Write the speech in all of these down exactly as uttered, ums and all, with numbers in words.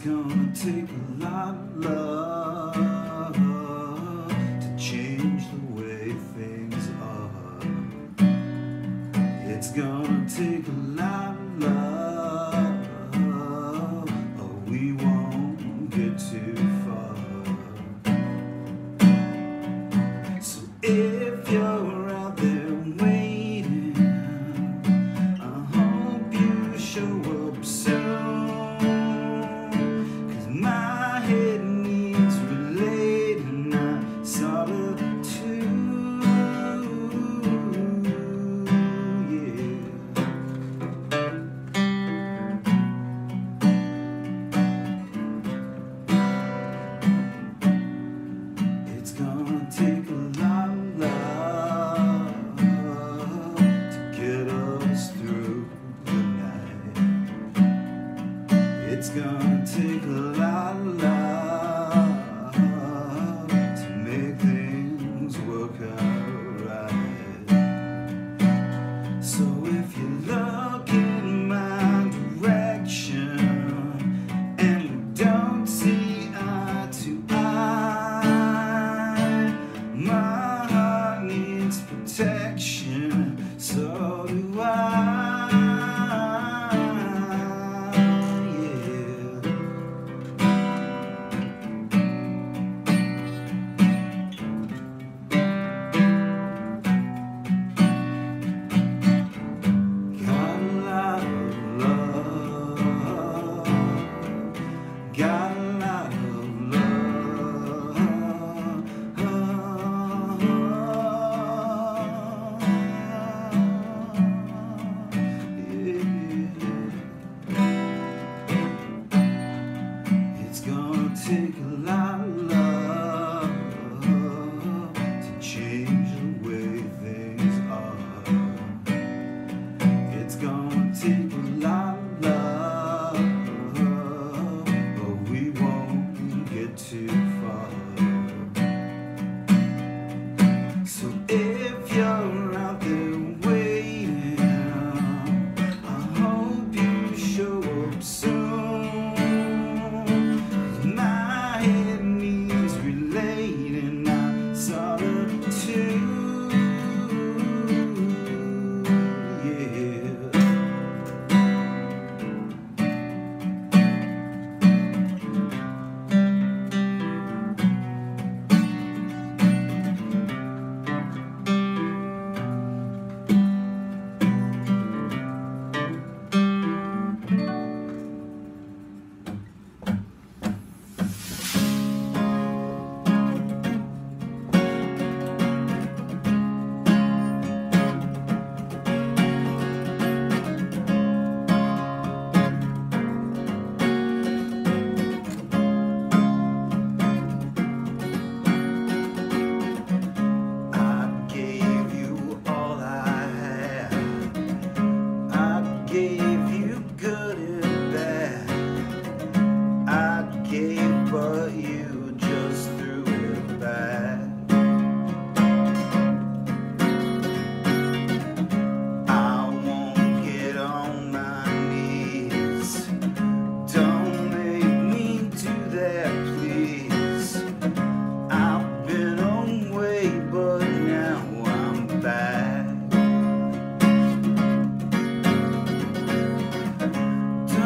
gonna take a lot of love to change the way things are. It's gonna take a lot of love, or we won't get too far. So if you're out there waiting, I hope you show up soon. Take a lot of love to get us through the night. It's gonna take a lot of love to make things work out right. So if you look in my direction and we don't see eye to eye, my heart needs protection, so do I, yeah. Got a lot of love, got a lot of take a lot of love to change the way things are. It's gonna take a lot of love, but we won't get too far. So if you're out there waiting, I hope you show up soon. But you just threw it back. I won't get on my knees. Don't make me do that, please. I've been away, but now I'm back.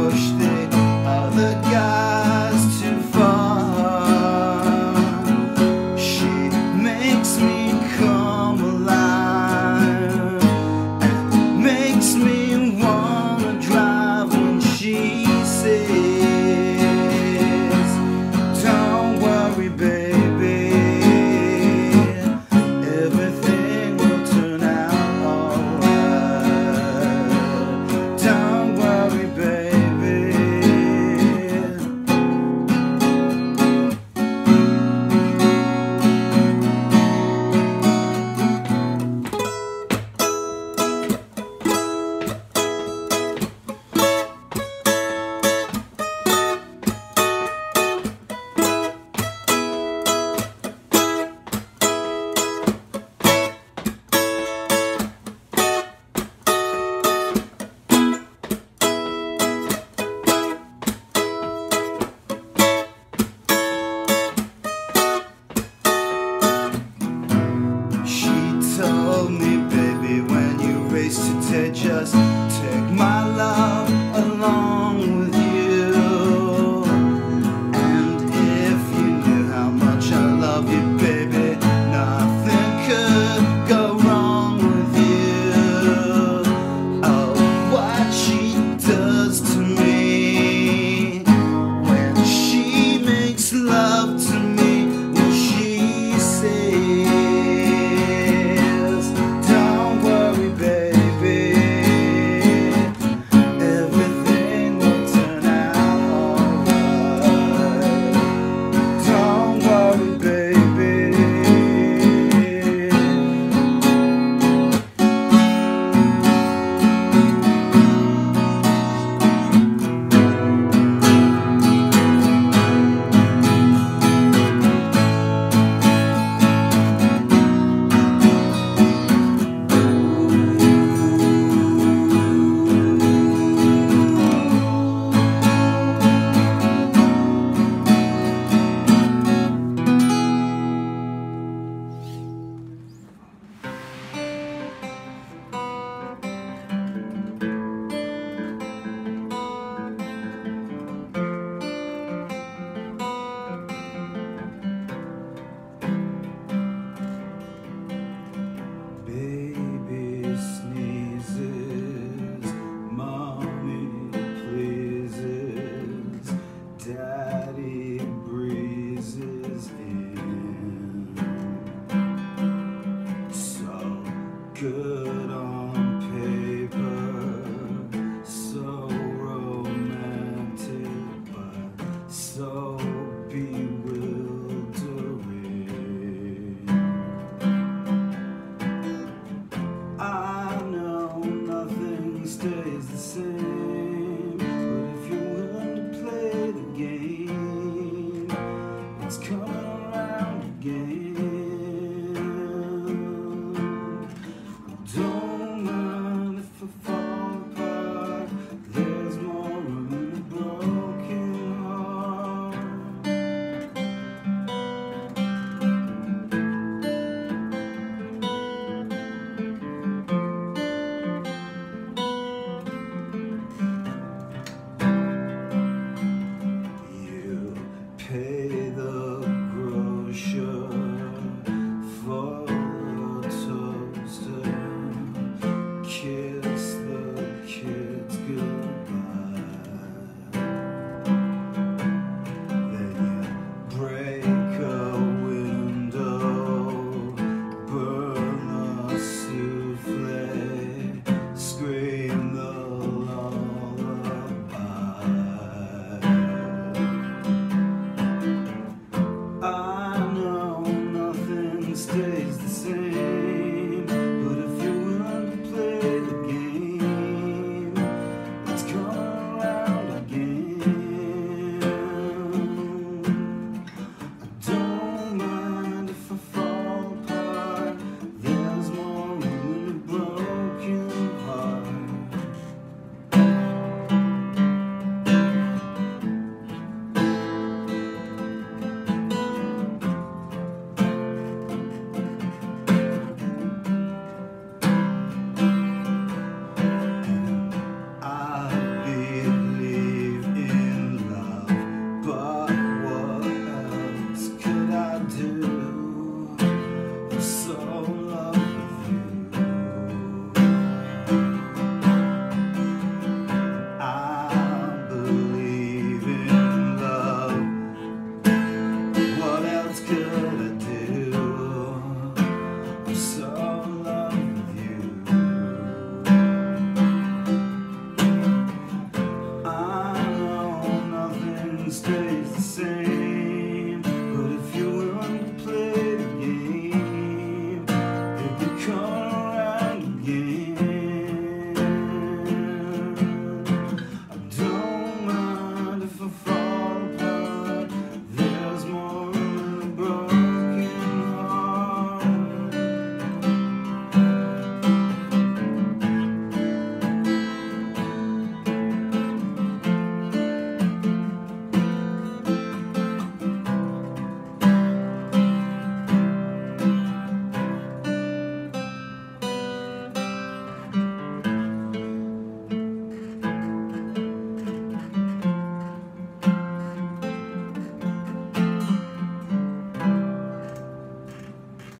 push the other guys too far. She makes me come alive and makes me wanna drive when she says